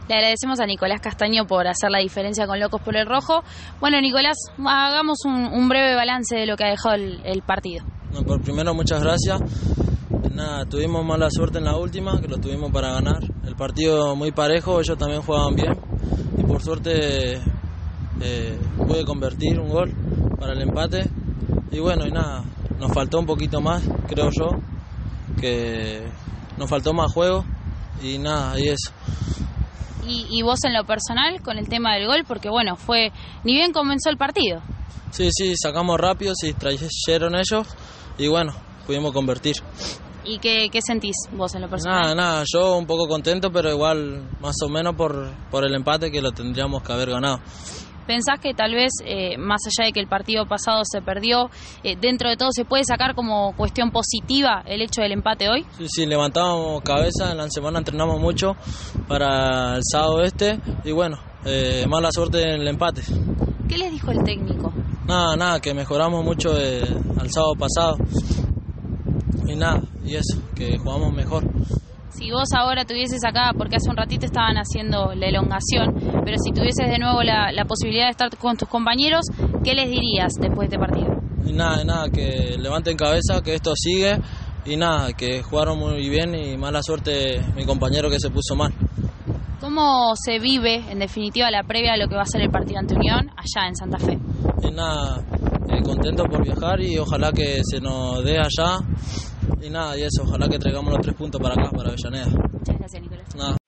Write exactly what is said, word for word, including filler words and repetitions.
Le agradecemos a Nicolás Castaño por hacer la diferencia con Locos por el Rojo. Bueno, Nicolás, hagamos un, un breve balance de lo que ha dejado el, el partido. No, por primero, muchas gracias. Nada, tuvimos mala suerte en la última, que lo tuvimos para ganar. El partido muy parejo, ellos también jugaban bien. Y por suerte eh, pude convertir un gol para el empate. Y bueno, y nada, nos faltó un poquito más, creo yo, que nos faltó más juego. Y nada, y eso. Y, y vos en lo personal con el tema del gol, porque bueno, fue ni bien comenzó el partido. Sí, sí, sacamos rápido, se distrayeron ellos y bueno, pudimos convertir. ¿Y qué, qué sentís vos en lo personal? Nada, nada, yo un poco contento, pero igual más o menos por, por el empate que lo tendríamos que haber ganado. ¿Pensás que tal vez, eh, más allá de que el partido pasado se perdió, eh, dentro de todo se puede sacar como cuestión positiva el hecho del empate hoy? Sí, sí, levantábamos cabeza, en la semana entrenamos mucho para el sábado este y bueno, eh, mala suerte en el empate. ¿Qué les dijo el técnico? Nada, nada, que mejoramos mucho eh, al sábado pasado y nada, y eso, que jugamos mejor. Si vos ahora tuvieses acá, porque hace un ratito estaban haciendo la elongación, pero si tuvieses de nuevo la, la posibilidad de estar con tus compañeros, ¿qué les dirías después de este partido? Y nada, nada, que levanten cabeza, que esto sigue y nada, que jugaron muy bien y mala suerte mi compañero que se puso mal. ¿Cómo se vive, en definitiva, la previa a lo que va a ser el partido ante Unión allá en Santa Fe? Y nada, eh, contento por viajar y ojalá que se nos dé allá. Y nada, y eso, ojalá que traigamos los tres puntos para acá, para Avellaneda. Muchas gracias, Nicolás. Nada.